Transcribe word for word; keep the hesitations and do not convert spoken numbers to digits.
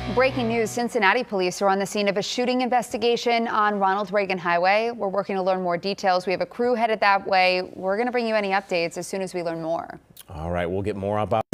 Breaking news, Cincinnati police are on the scene of a shooting investigation on Ronald Reagan Highway. We're working to learn more details. We have a crew headed that way. We're going to bring you any updates as soon as we learn more. All right, we'll get more about